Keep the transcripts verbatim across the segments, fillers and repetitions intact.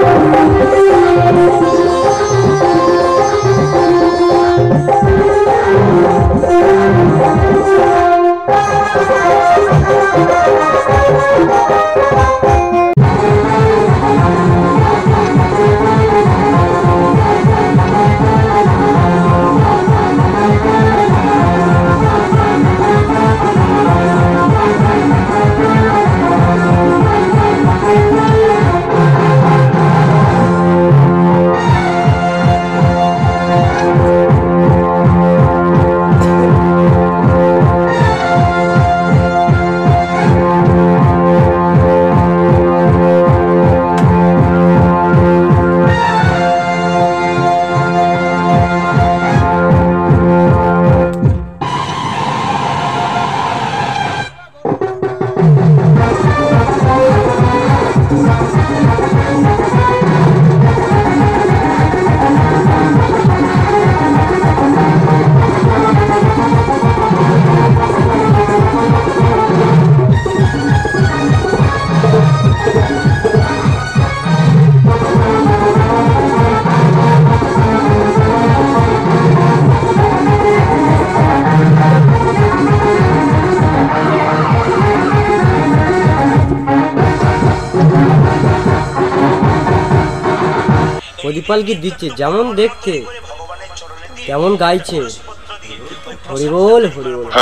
প্রদীপাল কি দিচ্ছে যেমন দেখতে কেমন গাইছে হরি বল হরি বল।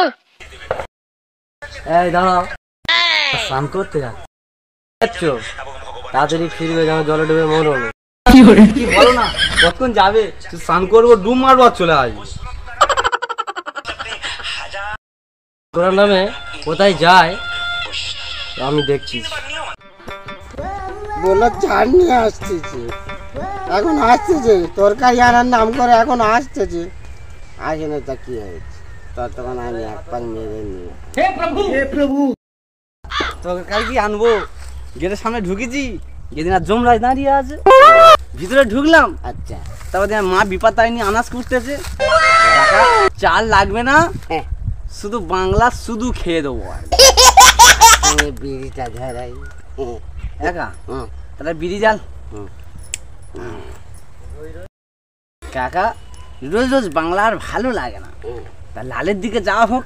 এই দাঁড়াও, স্নান করতে যাচ্ছ তাড়াতাড়ি ফিরবে, যেন জলে ডুবে মরো না। কি বলো না, কতক্ষণ যাবে? স্নান করবো, ডুব মারবো আর চলে আসবো। তোর নামে কোথায় যায় আমি দেখছি। বললো চার নিয়ে আসতেছে, এখন আসতেছে তরকারি আনার নাম করে এখন আসতেছে। আসে না তা কি হয়েছে, ততক্ষণ আমি এক পাক মেরে নিয়ে হে প্রভু হে প্রভু তরকারি কি আনবো, গেটের সামনে ঢুকেছি, যেদিন আর জমরাজ দাঁড়িয়ে আছে, ভিতরে ঢুকলাম। আচ্ছা, তারপর মা বিপদ তাইনি আনাজ খুঁজতেছে, চাল লাগবে না, শুধু বাংলা শুধু খেয়ে দেবো। বিড়িটা ধরাই একা তাহলে বিড়ি জাল। কাকা রোজ রোজ বাংলা আর ভালো লাগে না, তা লালের দিকে যাওয়া হোক।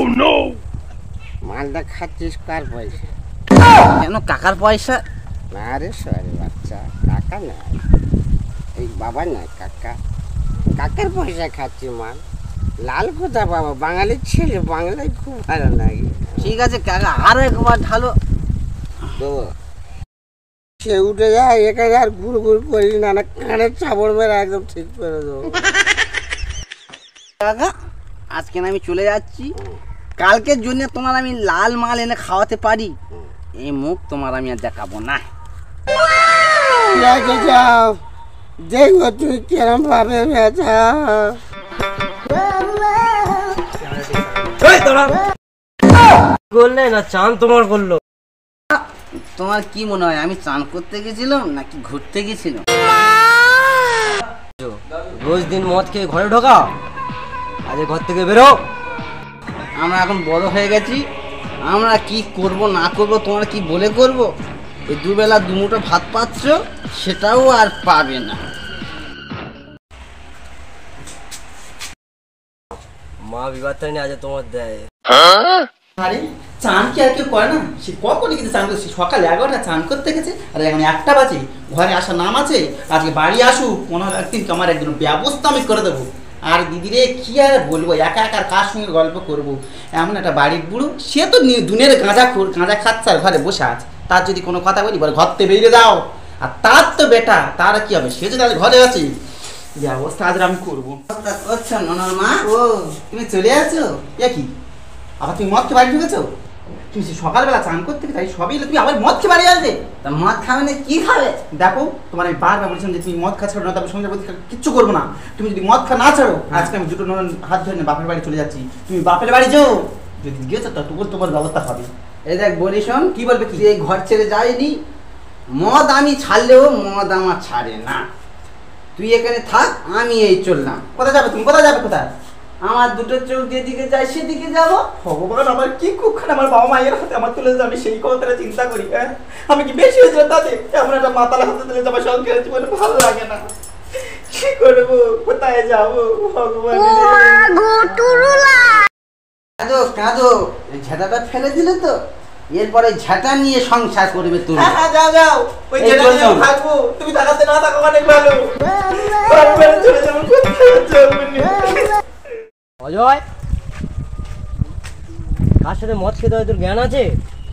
মালটা খাচ্ছিস কার পয়সা? কেন কাকার পয়সা? না রে সরি বাচ্চা, কাকা না, এই বাবা না, কাকা কাকার পয়সা খাচ্ছি মাল। লাল কোথা বাবা, বাঙালির ছেলে, বাংলায় খুব ভালো লাগে। ঠিক আছে কাকা, আর একবার ঢালো দেবো। সে উঠে যায় এখানে আর ঘুর ঘুর করি না, না কানের চাপড় মেরে একদম ঠিক করে দেবো। কাকা আজকে আমি চলে যাচ্ছি, কালকের জন্য তোমার আমি লাল মাল এনে খাওয়াতে পারি, এই মুখ তোমার আমি আর দেখাবো না। যাও দেখবো তুই কেরম ভাবে বেচা। বললে না চান তোমার করলো। তোমার কি মনে হয় আমি চান করতে গেছিলাম নাকি ঘুরতে গেছিলাম? রোজ দিন মদ খেয়ে ঘরে ঢোকা, আজ ঘর থেকে বেরো। আমরা এখন বড় হয়ে গেছি, আমরা কি করব না করব তোমরা কি বলে করব? এই দুবেলা দুমুঠো ভাত পাচ্ছ, সেটাও আর পাবে না। মা বিবাদটা নিয়ে আজ তোমার দেয়। আরে চান কি আর কেউ করে না? সে কখন কিন্তু চান করছে, সকাল এগারোটা চান করতে গেছে, আর এখন একটা বাজে, ঘরে আসা নাম আছে। আজকে বাড়ি আসুক, মনে হয় একদিন আমার একদিন ব্যবস্থা আমি করে দেবো। আর দিদিরে কি আর বলবো, একা একা কার সঙ্গে গল্প করবো? এমন একটা বাড়ির বুড়ো, সে তো দুনের গাঁজা খোর, গাঁজা খাচ্ছে আর ঘরে বসে আছে। তার যদি কোনো কথা বলি বলে ঘর থেকে বেরিয়ে দাও, আর তার তো বেটা, তার কি হবে? সে যদি ঘরে আছে, ব্যবস্থা আজ আমি করবো। আচ্ছা ননর মা, ও তুমি চলে আসছো? এ কি আবার তুমি মদ খেয়ে বাড়ি ঢুকেছো? তুমি সকালবেলা চান করতে তাই সবই তুমি আবার মদ খেয়ে বাড়ি আসবে? তা মদ খাবে না কি খাবে? দেখো তোমার আমি বারবার বলছিলাম যে তুমি মদ খা ছাড়ো না, তবে সঙ্গে কিচ্ছু করবো না। তুমি যদি মদ খা না ছাড়ো, আজকে আমি দুটো নন হাত ধরে বাপের বাড়ি চলে যাচ্ছি। তুমি বাপের বাড়ি যাও, যদি গিয়েছো ততটুকু তোমার ব্যবস্থা হবে। এই দেখ বলি শোন, কি বলবে কি, এই ঘর ছেড়ে যায়নি, মদ আমি ছাড়লেও মদ আমার ছাড়ে না। তুই এখানে থাক, আমি এই চললাম। কোথায় যাবে তুমি? কোথায় যাবে? কোথায় আমার দুটো চোখ যেদিকে যায় সেদিকে যাবো। ভগবান, আমার কি কুক্ষণ আমার বাবা মায়ের হাতে আমার তুলে দিলে, আমি সেই কথাটা চিন্তা করি। হ্যাঁ, আমি কি বেশি হয়েছিল তাতে? এমন একটা মাতাল হাতে তুলে আমার সংসারের জীবনে ভালো লাগে না। কি করবো, কোথায় যাবো ভগবান? কাঁদো কাঁদো, এই ঝাঁটাটা ফেলে দিলে তো, এরপরে ঝাঁটা নিয়ে সংসার করবে তুমি। হ্যাঁ হ্যাঁ, যাও যাও, ওই এই যেটা চল নিয়ে যাও। থাকবো, তুমি থাকাতে না থাকো অনেক ভালো। বারবার চলে যাবো, কোথায় যাবো নি? অজয়, কার সাথে মদ খেতে হয় তোর জ্ঞান আছে?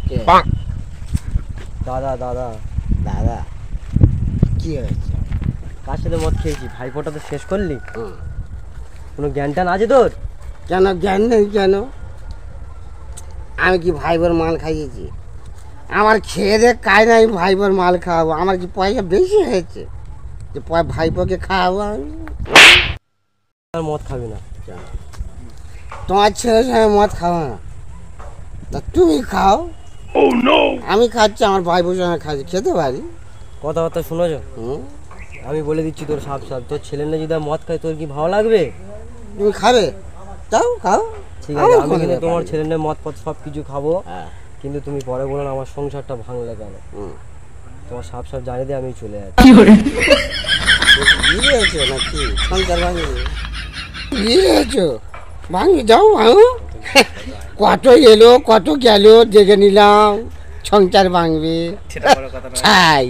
দাদা দাদা দাদা কি হয়েছে? কার সাথে মদ খেয়েছি? ভাইফোঁটা তো শেষ করলি, কোনো জ্ঞান ট্যান আছে তোর? কেন জ্ঞান নেই কেন? আমি কি ভাইবোর মাল খাইয়েছি? আমার খেয়ে দে কাজ নাই, ভাইবোর মাল খাওয়াবো? আমার কি পয়সা বেশি হয়েছে যে প- ভাইপোকে খাওয়াবো আমি? আর মদ খাবি না। তোমার ছেলের সঙ্গে মদ খাবো না, তা তুমি খাও। আমি খাচ্ছি, আমার ভাইবোর সঙ্গে খাচ্ছি, খেতে পারি। কথাবার্তা শুনেছ? হুম, আমি বলে দিচ্ছি তোর সাপ সাপ, তোর ছেলে না যদি মদ খায় তোর কি ভালো লাগবে? তুমি খাবে? যাও খাও। ঠিক আছে, আমার আমি কোনো কিন্তু ব্যাপার তোমার নেই। ছেলে মদ পদ সব কিছু খাবো, হ্যাঁ, কিন্তু তুমি পরে বলো না আমার সংসারটা ভাঙলে কেন। হুম। তোমার সাপ সাপ জানিয়ে দিয়ে আমি চলে যাচ্ছি। বিয়ে হয়েছো নাকি? সংসার ভাঙি বিয়ে হয়েছো? ভাঙি যাও ভাঙো। কত এলো কত গেল দেখে নিলাম, সংসার ভাঙবে ছাই।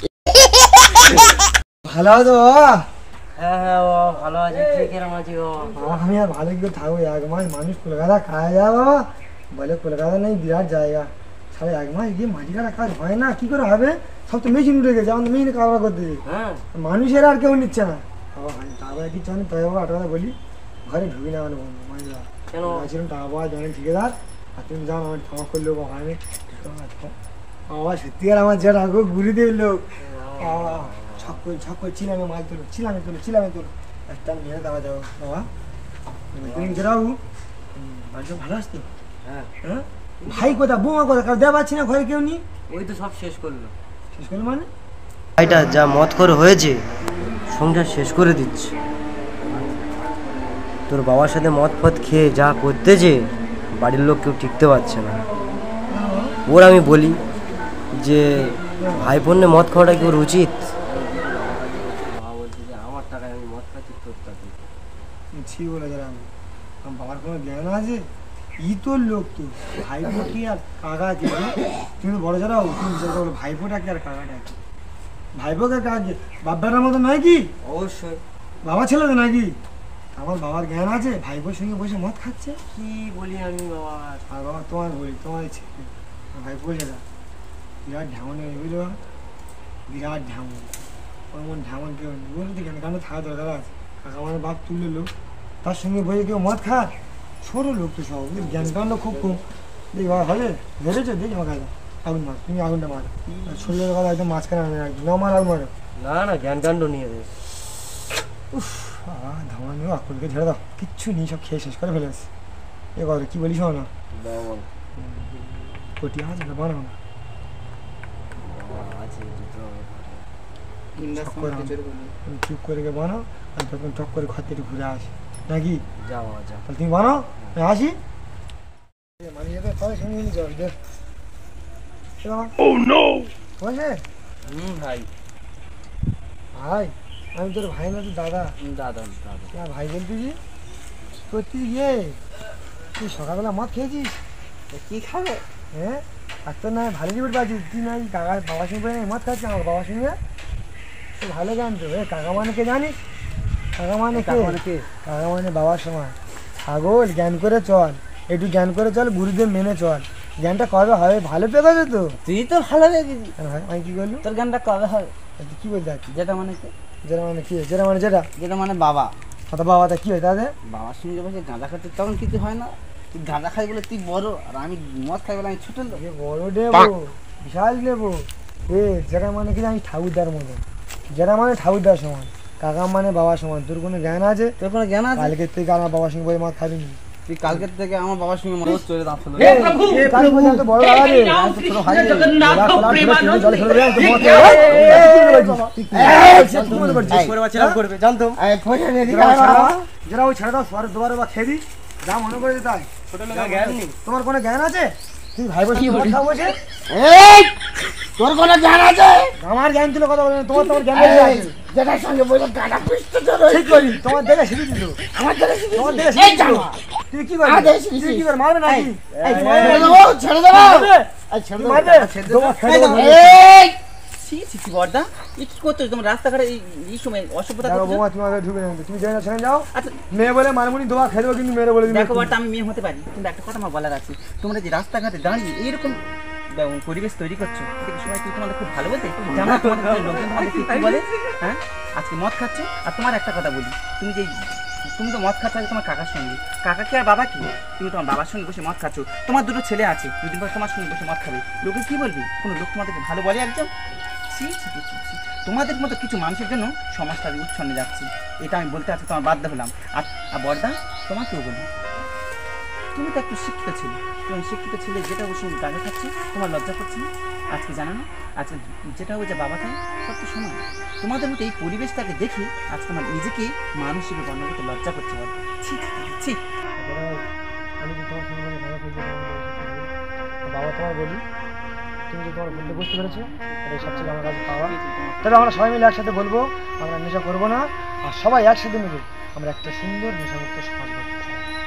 ভালো আছো বাবা? হ্যাঁ হ্যাঁ ও ভালো আছে, তুই কেরম আছিস বাবা? আমি আর ভালো করে থাকবো, এক মাস মানুষ কলকাতা খাওয়া যায় বাবা, বলে কলকাতা নেই বিরাট জায়গা, সাড়ে এক মাস গিয়ে মাটি কাটা কাজ হয় না, কি করে হবে? সব তো মেশিন উঠে গেছে, আমাদের মেশিনে কারবার করতেছি, হ্যাঁ, মানুষের আর কেউ নিচ্ছে না বাবা। আমি টাকা পয়সা কিছু আমি তাই বাবা আট কথা বলি, ঘরে ঢুকি না মানে বন্ধু মাঝে কেন? ছিলাম টাকা পাওয়া জানেন ঠিকাদার, আর তুমি যাও আমার ক্ষমা করলেও বাবা, আমি বাবা সত্যিকার আমার যেটা গো গুরুদেব লোক বাবা, ছক করে ছক করে ছিলামে মাছ তোলো, ছিলামে তোলো, ছিলামে তোলো, একটা মেরে দেওয়া যাবো বাবা। তুমি যেরাবু বাড়িতে ভালো আসতো? হ্যাঁ, হ্যাঁ, ভাই কোথা, বৌমা কোথা, কারণ দেওয়া পাচ্ছি না, ঘরে কেউ নেই। ওই তো সব শেষ করলো। শেষ করলো মানে? ভাইটা যা মদ করে হয়েছে সংসার শেষ করে দিচ্ছে। তোর বাবার সাথে মদ ফদ খেয়ে যা করতেছে বাড়ির লোক কেউ টিকতে পারছে না। ওর আমি বলি যে ভাই বোনে মদ খাওয়াটা কি ওর উচিত? বাবা বলছে যে আমার টাকায় আমি মদ খাচ্ছি, তোর টাকা। ছি বলে যারাম, আমার বাবার কোনো জ্ঞান আছে? ই তোর লোক তো, ভাইপো কি আর কাকা কি? তুমি তো বড় যারা, তুমি যেটা বলো ভাইপোটা কি আর কাকাটা কি? ভাইপোকে কাকে বাব্বাটার মতো নয় কি? অবশ্যই। বাবা ছিল তো নাকি? আমার বাবার জ্ঞান আছে, ভাইপোর সঙ্গে বসে মদ খাচ্ছে। কি বলি আমি বাবা? আর বাবা তোমার বলি, তোমার ছেলে ভাইপো যেটা বিরাট ঢেমন বুঝলো, বিরাট ঢেমন, ওর ঢেমন কেউ নেই বলতে, কেন কেন থাকা দরকার আছে? কাকা মানে বাপ তুলে লোক, তার সঙ্গে বসে কেউ মদ খায়? ছোটো লোক তো সব, জ্ঞান কাণ্ড খুব কম। দেখি বাবা হবে ধরেছো, দেখি আমার কাছে আগুন মার, তুমি আগুনটা মারো, শরীরের কথা একদম মাঝখানে আমি রাখছি, না মার আগুন মারো। না না, জ্ঞান কাণ্ড নিয়ে দে। উফ ধামা নিও, আকুলকে ঝেড়ে দাও, কিচ্ছু নেই, সব খেয়ে শেষ করে ফেলেছে। এ কথা কি বলিস না, কটি আছে না বানাও না, চক করে আনো। তুমি চুপ করে গিয়ে বানাও, আর তখন চক করে ঘর থেকে ঘুরে আসি নাকি? যাও যাও। তাহলে তুমি বানাও, আমি আসি। মানে যেতে সবাই সঙ্গে নিয়ে যাবে দেখ। বলছে হুম ভাই, ভাই, আমি তোর ভাই না তোর দাদা। দাদা দাদা। না ভাই বলতেছি করতে গিয়ে তুই সকালবেলা মদ খেয়েছিস? কি খাবে? হ্যাঁ, আর তোর না ভালো জীবন পাচ্ছিস, তুই না এই কাকার বাবার সঙ্গে বলে মদ খাচ্ছিস আমার বাবার সঙ্গে? তুই ভালো জানতো, এ কাকা মানে কে জানিস? কাকা মানে কে? কাকা মানে বাবার সময় ছাগল, জ্ঞান করে চল, একটু জ্ঞান করে চল, গুরুদেব মেনে চল, জ্ঞানটা কবে হবে? ভালো পেয়ে গেছে তো। তুই তো ভালো লেগেছিস, কেন ভাই, আমি কি করলু? তোর গানটা কবে হবে? তুই কি বলতে চাচ্ছিস? যেটা মানে কি? যেটা মানে কি? যেটা মানে যেটা যেটা মানে বাবা, কথা বাবাটা কি হয় তাদের? বাবার সঙ্গে বসে গাঁজা খাচ্ছে তখন কিছু হয় না? তুই গাঁজা খাই বলে তুই বড়, আর আমি মদ খাই বলে আমি ছোট লোক। এ বড় দেবো, বিশাল দেবো, এ যেটা মানে কি জানিস ঠাকুরদার মতন, যেটা মানে ঠাকুরদার সমান, কাকা মানে বাবার সমান। তোর কোনো জ্ঞান আছে? তোর কোনো জ্ঞান আছে? কালকে থেকে আমার বাবার সঙ্গে বই মদ খাবি নি, তুই কালকের থেকে আমার বাবার সঙ্গে মনে হচ্ছে চলে দাঁড়ালো এ প্রভু এ প্রভু তো বড় দাদা রে আমি তো ছোট ভাই রে জগন্নাথ প্রেমানন্দ জলে ফেলে দেন তো মত এই সে তুমি বলে করছিস করে বাচ্চা করবে জানতাম এই পয়সা নিয়ে দিকে যারা ওই ছেড়ে দাও সর দুবারে বা খেদি যা মনে করে দিতে হয় ছোট লোকের জ্ঞান নেই। তোমার কোনো জ্ঞান আছে তুই ভাই বসে কথা বলছে এই তোর কোনো জ্ঞান আছে? আমার জ্ঞান ছিল কথা বলে তোমার তোমার জ্ঞান এই, আছে যেটার সঙ্গে বলে গাড়া পিষ্ট ধরে ঠিক করি তোমার দেখে শিখে দিল আমার ধরে শিখিয়েছি। তোমার দেখে এই শিখে দিল জানো, তুই কি করবি আদেশ দিছি। তুই কি করে মারবে নাকি এই তুই ছেড়ে মারবে? দেবো, ছেড়ে দেবো। মারবে? এই ছেড়ে তুই দেবো। মারবে? তোমার খেয়ে দেবো। এই ছি ছি ছি বর্দা এই কি করছো তোমার রাস্তাঘাটে এই এই সময় অসভ্যতা দেখো করছো বৌমা তুমি আমাকে ঢুকে নেবে তুমি যাই না ছেড়ে যাও আচ্ছা মেয়ে বলে মানমুনি দোয়া খেয়ে দেবো কিন্তু মেয়েরা বলে দিবে দেখো বর্দা আমি মেয়ে হতে পারি কিন্তু একটা কথা আমার বলার আছে তোমরা যে রাস্তাঘাটে দাঁড়িয়ে এইরকম ব- পরিবেশ তৈরি করছো ঠিক সময় কি তোমাদের খুব ভালো বলতে জানো তোমাদের ঘরের লোকজন তোমাদের কি বলে হ্যাঁ আজকে মদ খাচ্ছে আর তোমার একটা কথা বলি তুমি যে তুমি তো মদ খাচ্ছ আজকে তোমার কাকার সঙ্গে কাকা কি আর বাবা কি তুমি তোমার বাবার সঙ্গে বসে মদ খাচ্ছ তোমার দুটো ছেলে আছে দুদিন পর তোমার সঙ্গে বসে মদ খাবে লোকে কি বলবি কোনো লোক তোমাদেরকে ভালো বলে একজন ছি ছি ছি, ছি, ছি। তোমাদের মতো কিছু মানুষের জন্য সমাজটা আজ উচ্ছন্নে যাচ্ছে এটা আমি বলতে আছি তোমার বাধ্য হলাম আর আর বর্দা তোমাকেও বলি তুমি তো একটু শিক্ষিত ছিলে তুমি শিক্ষিত ছিলে যেটা ওর সঙ্গে গাঁজা খাচ্ছে তোমার লজ্জা করছে না আজকে জানো না আজকে যেটা ওই যে বাবা খায় সব তো সমান তোমাদের মতো এই পরিবেশটাকে দেখে আজকে আমার নিজেকে মানুষ হিসেবে গণ্য করতে লজ্জা করছে বল ছি ছি, ছি, ছি আমি তো তোমার সঙ্গে ভালো খেলতে বাবা তোমার বলি তুমি যে তোমার বলতে বুঝতে পেরেছো এটাই সবচেয়ে আমার কাছে পাওয়া তবে আমরা সবাই মিলে একসাথে বলবো আমরা নেশা করবো না আর সবাই একসাথে মিলে আমরা একটা সুন্দর নেশামুক্ত সমাজ গড়তে চাই